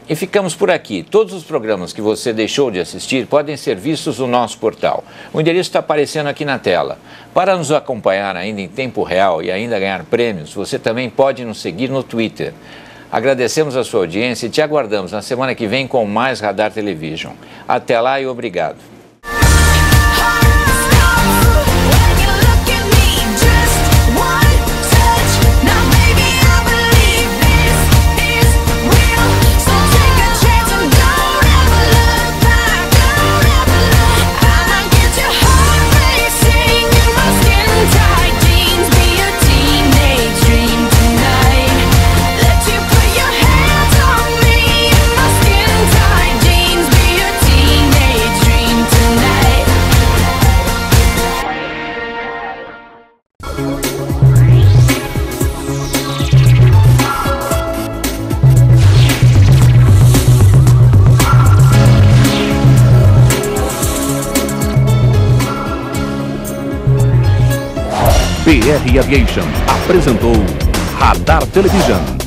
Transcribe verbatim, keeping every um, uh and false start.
E ficamos por aqui. Todos os programas que você deixou de assistir podem ser vistos no nosso portal. O endereço está aparecendo aqui na tela. Para nos acompanhar ainda em tempo real e ainda ganhar prêmios, você também pode nos seguir no Twitter. Agradecemos a sua audiência e te aguardamos na semana que vem com mais Radar Television. Até lá e obrigado. B R Aviation apresentou Radar Television.